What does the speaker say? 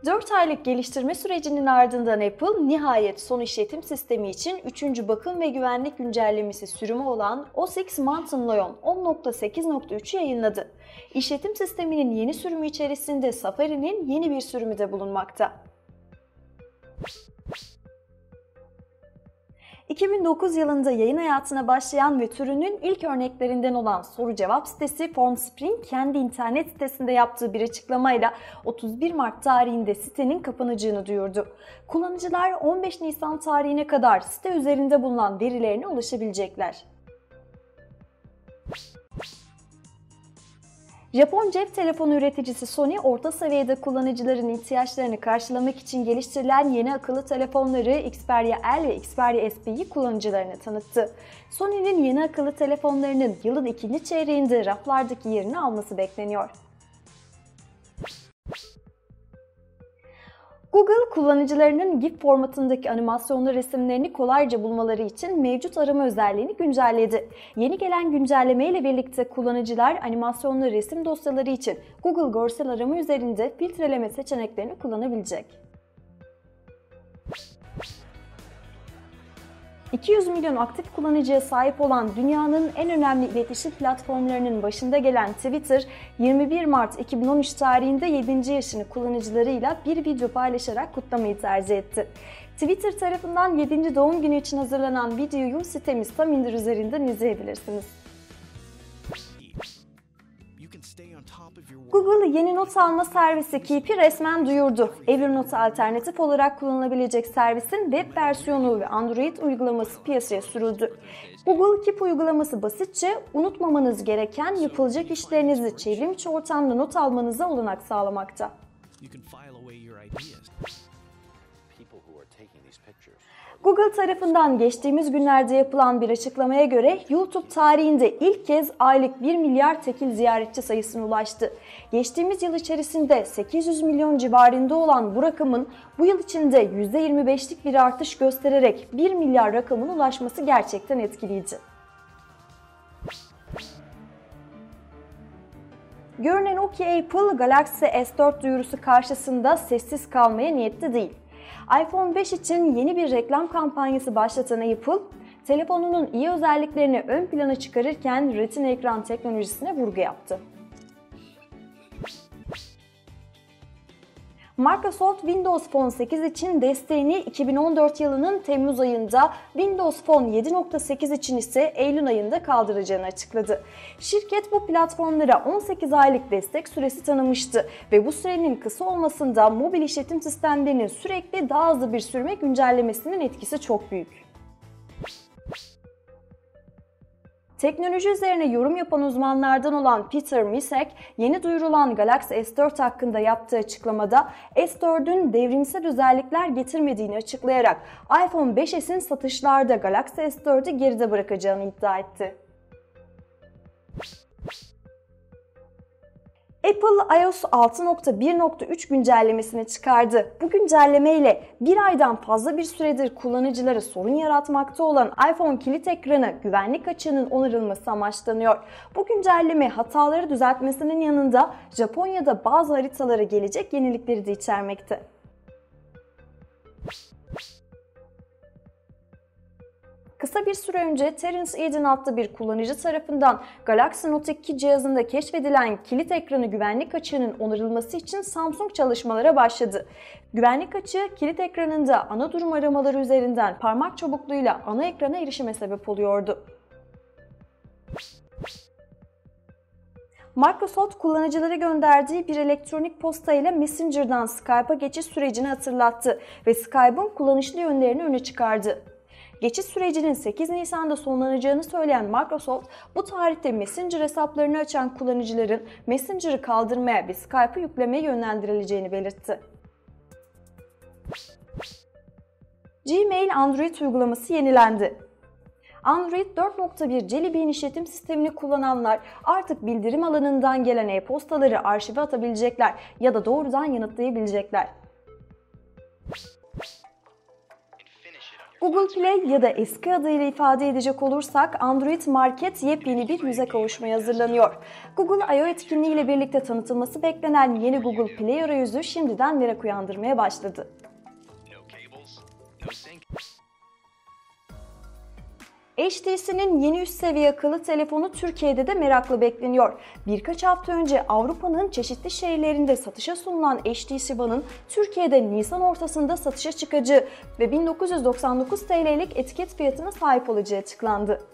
4 aylık geliştirme sürecinin ardından Apple nihayet son işletim sistemi için 3. bakım ve güvenlik güncellemesi sürümü olan OS X Mountain Lion 10.8.3'ü yayınladı. İşletim sisteminin yeni sürümü içerisinde Safari'nin yeni bir sürümü de bulunmakta. 2009 yılında yayın hayatına başlayan ve türünün ilk örneklerinden olan soru-cevap sitesi Formspring kendi internet sitesinde yaptığı bir açıklamayla 31 Mart tarihinde sitenin kapanacağını duyurdu. Kullanıcılar 15 Nisan tarihine kadar site üzerinde bulunan verilerine ulaşabilecekler. Japon cep telefonu üreticisi Sony, orta seviyede kullanıcıların ihtiyaçlarını karşılamak için geliştirilen yeni akıllı telefonları Xperia L ve Xperia SP'yi kullanıcılarına tanıttı. Sony'nin yeni akıllı telefonlarının yılın ikinci çeyreğinde raflardaki yerini alması bekleniyor. Google, kullanıcılarının GIF formatındaki animasyonlu resimlerini kolayca bulmaları için mevcut arama özelliğini güncelledi. Yeni gelen güncelleme ile birlikte kullanıcılar animasyonlu resim dosyaları için Google Görsel Arama üzerinde filtreleme seçeneklerini kullanabilecek. 200 milyon aktif kullanıcıya sahip olan dünyanın en önemli iletişim platformlarının başında gelen Twitter, 21 Mart 2013 tarihinde 7. yaşını kullanıcılarıyla bir video paylaşarak kutlamayı tercih etti. Twitter tarafından 7. doğum günü için hazırlanan videoyu sitemiz Tamindir üzerinden izleyebilirsiniz. Google yeni not alma servisi Keep'i resmen duyurdu. Evernote alternatif olarak kullanılabilecek servisin web versiyonu ve Android uygulaması piyasaya sürüldü. Google Keep uygulaması basitçe unutmamanız gereken yapılacak işlerinizi çevrimiçi ortamda not almanıza olanak sağlamakta. Google tarafından geçtiğimiz günlerde yapılan bir açıklamaya göre YouTube tarihinde ilk kez aylık 1 milyar tekil ziyaretçi sayısına ulaştı. Geçtiğimiz yıl içerisinde 800 milyon civarında olan bu rakamın bu yıl içinde %25'lik bir artış göstererek 1 milyar rakamına ulaşması gerçekten etkileyici. Görünen o ki Apple, Galaxy S4 duyurusu karşısında sessiz kalmaya niyetli değil. iPhone 5 için yeni bir reklam kampanyası başlatan Apple, telefonunun iyi özelliklerini ön plana çıkarırken Retina ekran teknolojisine vurgu yaptı. Microsoft Windows Phone 8 için desteğini 2014 yılının Temmuz ayında, Windows Phone 7.8 için ise Eylül ayında kaldıracağını açıkladı. Şirket bu platformlara 18 aylık destek süresi tanımıştı ve bu sürenin kısa olmasında mobil işletim sistemlerinin sürekli daha hızlı bir sürme güncellemesinin etkisi çok büyük. Teknoloji üzerine yorum yapan uzmanlardan olan Peter Misek, yeni duyurulan Galaxy S4 hakkında yaptığı açıklamada S4'ün devrimsel özellikler getirmediğini açıklayarak iPhone 5s'in satışlarda Galaxy S4'ü geride bırakacağını iddia etti. Apple iOS 6.1.3 güncellemesini çıkardı. Bu güncelleme ile bir aydan fazla bir süredir kullanıcılara sorun yaratmakta olan iPhone kilit ekranı güvenlik açığının onarılması amaçlanıyor. Bu güncelleme hataları düzeltmesinin yanında Japonya'da bazı haritalara gelecek yenilikleri de içermekte. Kısa bir süre önce Terence Eden adlı bir kullanıcı tarafından Galaxy Note 2 cihazında keşfedilen kilit ekranı güvenlik açığının onarılması için Samsung çalışmalara başladı. Güvenlik açığı kilit ekranında ana durum aramaları üzerinden parmak çabukluğuyla ana ekrana erişime sebep oluyordu. Microsoft kullanıcılara gönderdiği bir elektronik posta ile Messenger'dan Skype'a geçiş sürecini hatırlattı ve Skype'ın kullanışlı yönlerini öne çıkardı. Geçiş sürecinin 8 Nisan'da sonlanacağını söyleyen Microsoft, bu tarihte Messenger hesaplarını açan kullanıcıların Messenger'ı kaldırmaya ve Skype'ı yüklemeye yönlendirileceğini belirtti. Gmail Android uygulaması yenilendi. Android 4.1 Jelly Bean işletim sistemini kullananlar artık bildirim alanından gelen e-postaları arşive atabilecekler ya da doğrudan yanıtlayabilecekler. Google Play ya da eski adıyla ifade edecek olursak Android Market yepyeni bir yüze kavuşmaya hazırlanıyor. Google I.O. etkinliğiyle birlikte tanıtılması beklenen yeni Google Play arayüzü şimdiden merak uyandırmaya başladı. HTC'nin yeni üst seviye akıllı telefonu Türkiye'de de merakla bekleniyor. Birkaç hafta önce Avrupa'nın çeşitli şehirlerinde satışa sunulan HTC One'ın Türkiye'de Nisan ortasında satışa çıkacağı ve 1999 TL'lik etiket fiyatına sahip olacağı açıklandı.